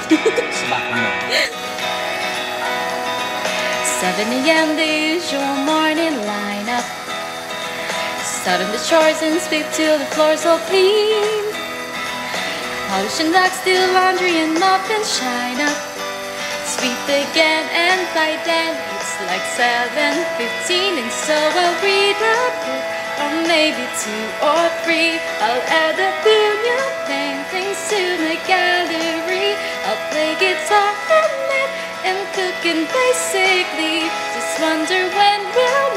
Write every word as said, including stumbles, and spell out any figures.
seven a m the usual morning lineup. Starting the chores and sweep till the floor's all clean. Polish and wax, do laundry and mop and shine up. Sweep again and by then it's like seven fifteen, and so I'll read a book or maybe two or three. I'll add a few new paintings to my gallery. I'll play guitar and knit and cook, and basically just wonder when we'll